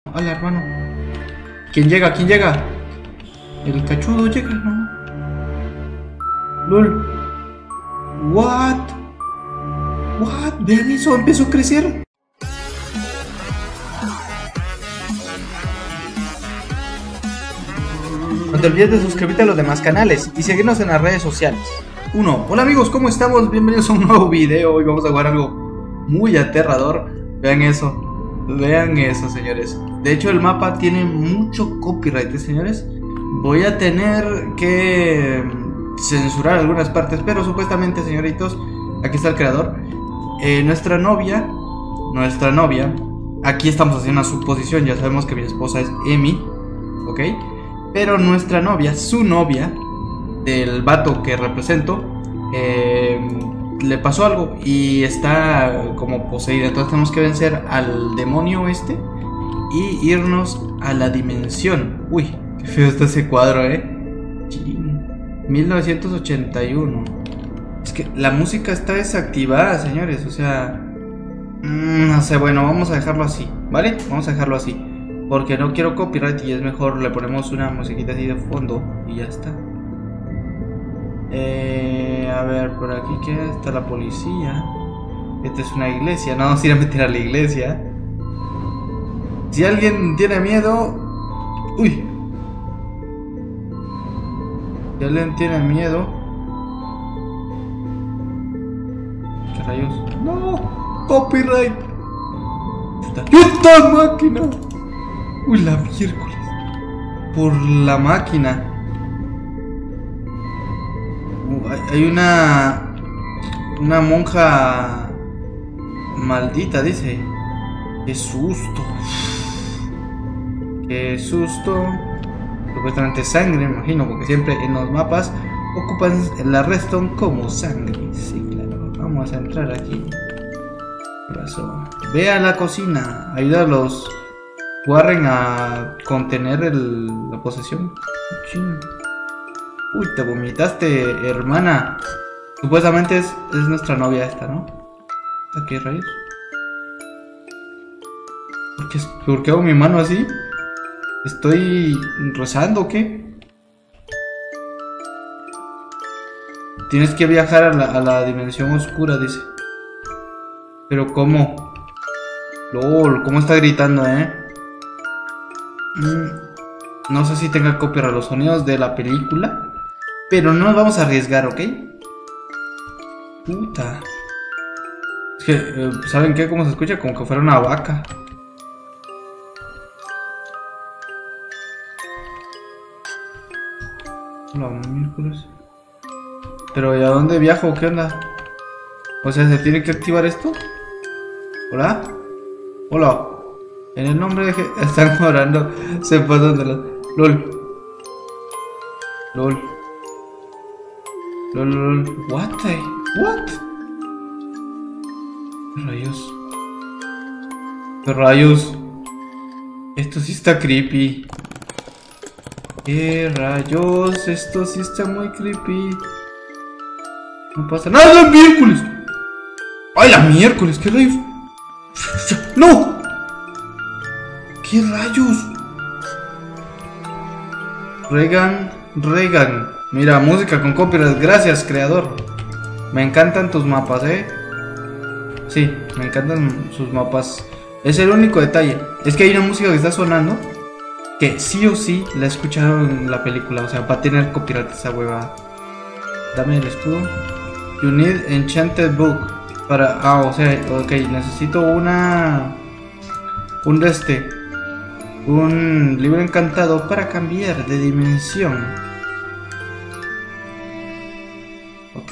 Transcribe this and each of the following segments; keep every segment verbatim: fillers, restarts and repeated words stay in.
Hola, hermano. ¿Quién llega? ¿Quién llega? El cachudo llega, ¿no? LOL. What? What? Vean eso, empezó a crecer. No te olvides de suscribirte a los demás canales y seguirnos en las redes sociales. uno. Hola amigos, ¿cómo estamos? Bienvenidos a un nuevo video. Hoy vamos a jugar algo muy aterrador. Vean eso. Vean eso, señores. De hecho, el mapa tiene mucho copyright, ¿eh, señores? Voy a tener que censurar algunas partes, pero supuestamente, señoritos, aquí está el creador. Eh, nuestra novia, nuestra novia, aquí estamos haciendo una suposición. Ya sabemos que mi esposa es Emi, ¿ok? Pero nuestra novia, su novia, del vato que represento, eh, le pasó algo y está como poseída. Entonces tenemos que vencer al demonio este y irnos a la dimensión. Uy, qué feo está ese cuadro, eh. mil novecientos ochenta y uno. Es que la música está desactivada, señores. O sea, mmm, no sé, bueno, vamos a dejarlo así, ¿vale? Vamos a dejarlo así, porque no quiero copyright y es mejor le ponemos una musiquita así de fondo y ya está. Eh, a ver, por aquí que está la policía. Esta es una iglesia, no vamos a ir a meter a la iglesia. Si alguien tiene miedo... Uy. Si alguien tiene miedo... ¿Qué rayos? No, copyright. ¡Esta máquina! Uy, la miércoles. Por la máquina. Hay una... Una monja... Maldita, dice. Qué susto. Qué susto. Supuestamente sangre, me imagino, porque siempre en los mapas ocupan la redstone como sangre. Sí, claro. Vamos a entrar aquí. ¿Qué pasó? Ve a la cocina. Ayuda a los Warren a contener el, la posesión. Chin. Uy, te vomitaste, hermana. Supuestamente es, es nuestra novia esta, ¿no? ¿Qué rayos? ¿Por qué, ¿Por qué hago mi mano así? ¿Estoy rezando o qué? Tienes que viajar a la, a la dimensión oscura, dice. ¿Pero cómo? LOL, ¿cómo está gritando, eh? Mm, no sé si tenga copyright los sonidos de la película, pero no nos vamos a arriesgar, ¿ok? Puta. Es que, eh, ¿saben qué? ¿Cómo se escucha? Como que fuera una vaca. Hola, miércoles. Pero ¿y a dónde viajo? ¿Qué onda? O sea, ¿se tiene que activar esto? ¿Hola? Hola. En el nombre de... Están orando. Se pasan de la... LOL. LOL. LOL, LOL. What the... What? ¿Qué rayos? ¿Qué rayos? Esto sí está creepy. ¿Qué rayos? Esto sí está muy creepy. No pasa nada. ¡La miércoles! ¡Ay, la miércoles! ¿Qué rayos? ¡No! ¿Qué rayos? Regan, Regan. Mira, música con copyright. Gracias, creador. Me encantan tus mapas, ¿eh? Sí, me encantan sus mapas. Es el único detalle. Es que hay una música que está sonando que sí o sí la escucharon en la película. O sea, va a tener copyright esa hueva. Dame el escudo. You need enchanted book. Para... Ah, o sea, ok, necesito una... Un de este... Un libro encantado para cambiar de dimensión. Ok.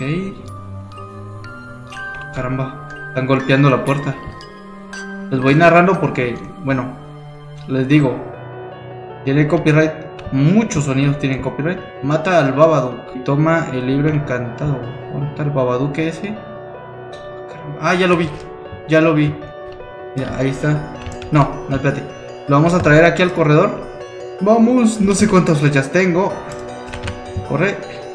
Caramba, están golpeando la puerta. Les voy narrando porque, bueno, les digo, tiene copyright. Muchos sonidos tienen copyright. Mata al Babadook y toma el libro encantado. ¿Dónde está el Babadook ese? Ah, ya lo vi. Ya lo vi. Mira, ahí está. No, no, espérate. Lo vamos a traer aquí al corredor. Vamos, no sé cuántas flechas tengo. Corre.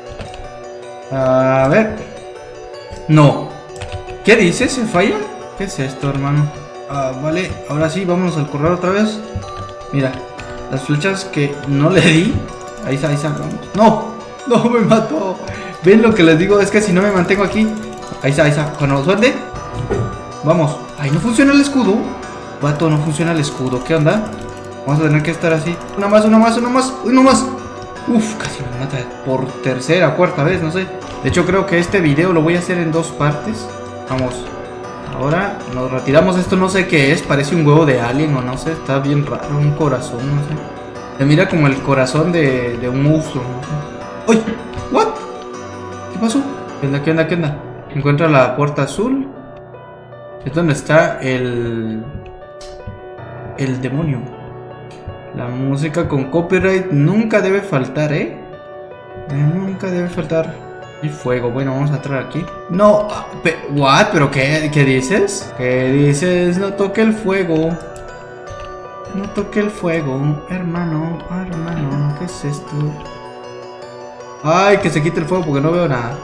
A ver. No. ¿Qué dice? ¿Se falla? ¿Qué es esto, hermano? Ah, vale, ahora sí, vámonos al corredor otra vez. Mira, las flechas que no le di. Ahí está, ahí está, vamos. ¡No! ¡No, me mató! ¿Ven lo que les digo? Es que si no me mantengo aquí. Ahí está, ahí está. Cuando suelte. Vamos. Ay, no funciona el escudo. Vato, no funciona el escudo. ¿Qué onda? Vamos a tener que estar así. Una más, una más, una más. ¡Uy, no más! Uf, casi me mata por tercera, cuarta vez, no sé. De hecho, creo que este video lo voy a hacer en dos partes. Vamos. Ahora nos retiramos. Esto no sé qué es. Parece un huevo de alien o no sé. Está bien raro. Un corazón, no sé. Se mira como el corazón de, de un monstruo, no sé. ¡Ay! ¿What? ¿Qué pasó? ¿Qué onda, qué onda, qué onda? Encuentra la puerta azul. Es donde está el... El demonio. La música con copyright nunca debe faltar, ¿eh? eh nunca debe faltar. Y fuego, bueno, vamos a entrar aquí. No, pe what? ¿Pero qué, qué dices? ¿Qué dices? No toque el fuego. No toque el fuego, hermano, hermano, ¿qué es esto? Ay, que se quite el fuego porque no veo nada.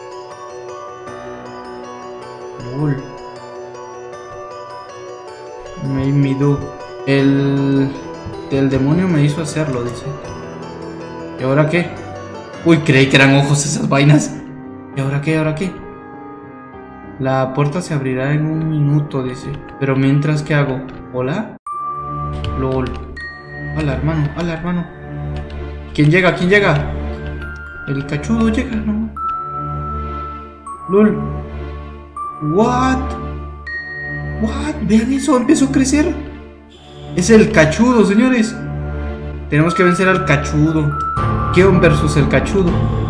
Lol. Me, me do. El... El demonio me hizo hacerlo, dice. ¿Y ahora qué? Uy, creí que eran ojos esas vainas. ¿Y ahora qué? ¿Ahora qué? La puerta se abrirá en un minuto, dice. Pero mientras, ¿qué hago? ¿Hola? Lol. Hola, hermano, hola, hermano. ¿Quién llega? ¿Quién llega? El cachudo llega, ¿no? Lol. What? What? Vean eso, empezó a crecer. Es el cachudo, señores. Tenemos que vencer al cachudo. Kion versus el cachudo.